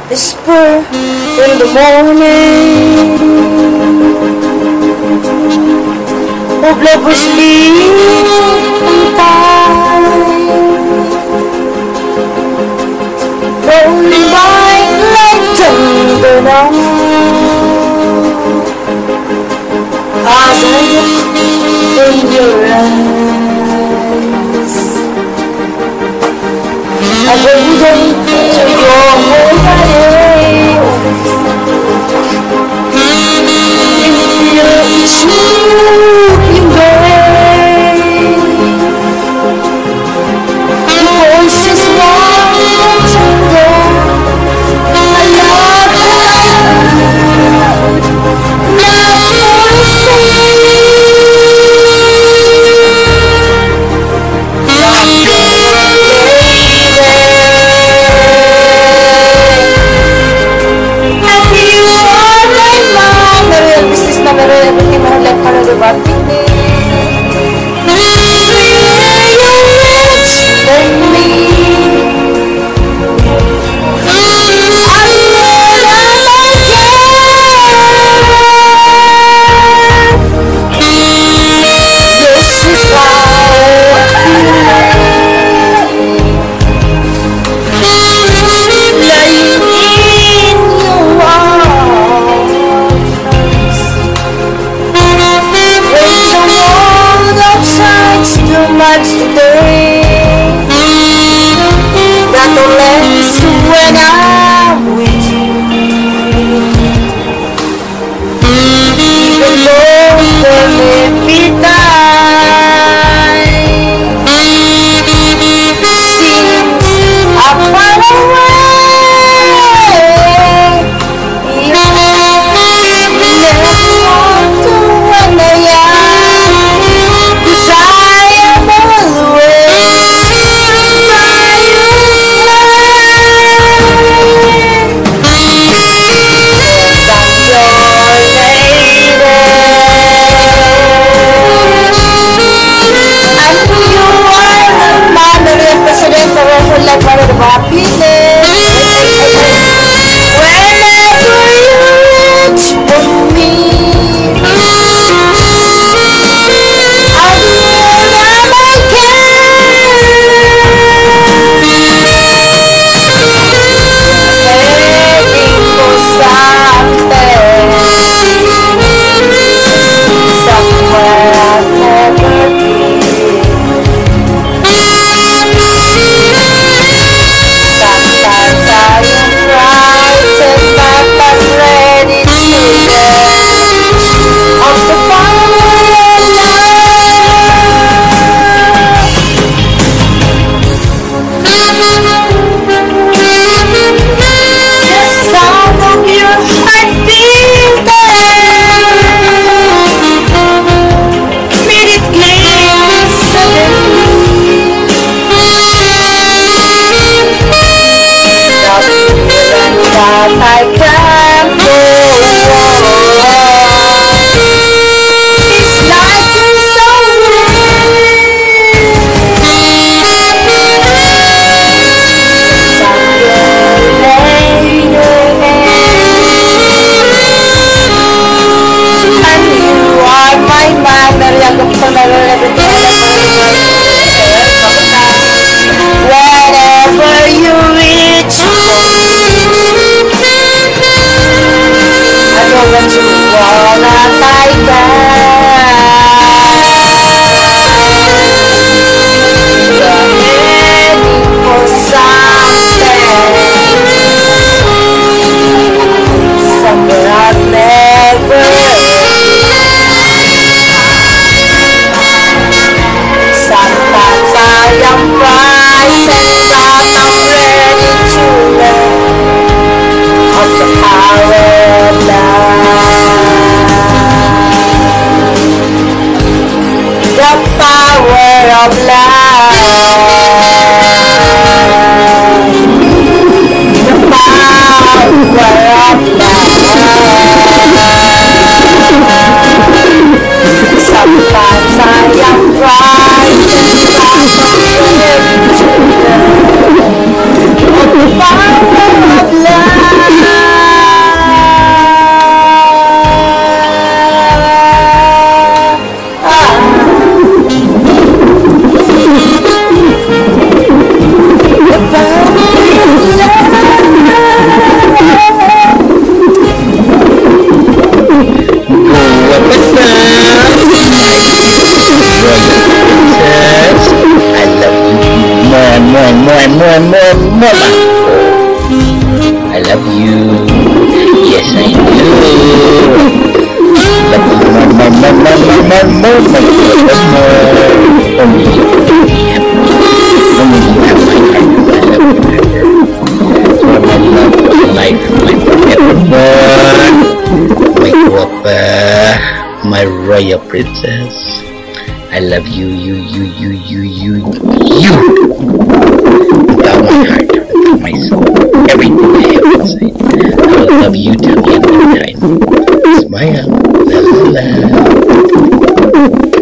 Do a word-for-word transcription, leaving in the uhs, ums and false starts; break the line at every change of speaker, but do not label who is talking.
whisper in the morning of lovers leaving time, rolling by like thunder now. As I look in your eyes, I hold on to your whole body. You feel each moving way. Your voice is warm and tender. I love you. Love you, say. Everything I like para the body. You're rich than me. I'm more than I can. This is how I feel. Lying in your arms. Too much today that don't last when I'm with you. Even though there may be time since I'm far away, if you never want to when I am, 'cause I like one of the happiness. Whenever you reach for me, I'll do all I can. Waiting for something, somewhere I've never been. I can't go on. It's like you're so and you are my man. Nariagap ko na whenever you reach what you wanna like that. You're heading for something, somewhere I've never been. Sometimes I am frightened, but I'm ready to learn of the power of love. The power of love. The power of love. Sometimes I am frightened, but I'm ready to learn of the power of love.
more, more, more, more, more. I love you. Yes, I do. Love you more, more, more, more, more, more, more, more, more. Only you can be happy. Only you have my heart. I love you ever. For my love, my life, my forevermore. My guapa, my royal princess. I love you, you, you, you, you, you, you. Without my heart, without my soul, everything I have inside. I will love you till the end of time. Smile, la la la.